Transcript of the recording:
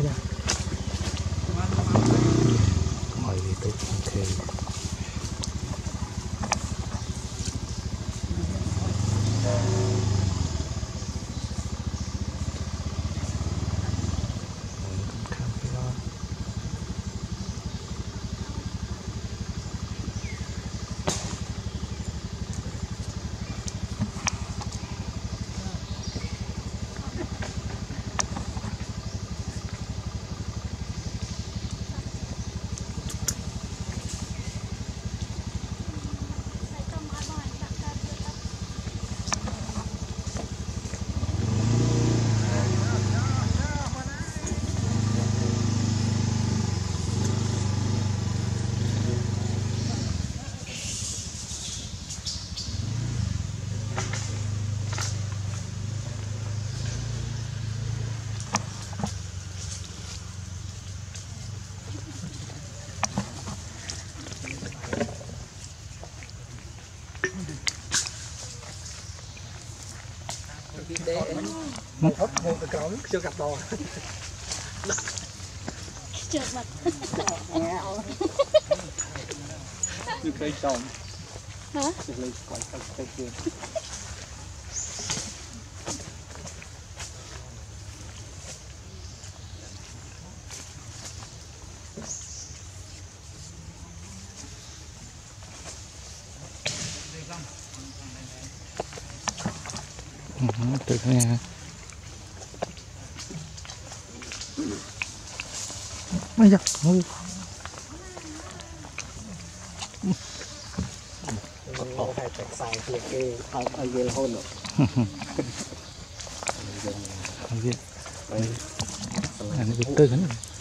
mời tôi ok. Hấp một cái cổng chưa gặp to. Chợt mặt. Như cây trồng. Hả? Lấy quả cây kia. Tự nghe bây giờ Hai tạch xài kia kê không ai về hôn rồi. anh biết anh biết tư hấn